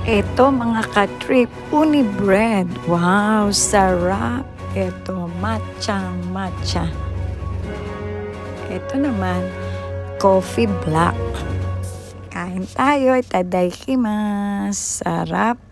Ito mga ka-trip, uni bread. Wow, sarap. Ito, matcha. Ito naman, coffee black. Kain tayo, itadaikimasu. Sarap.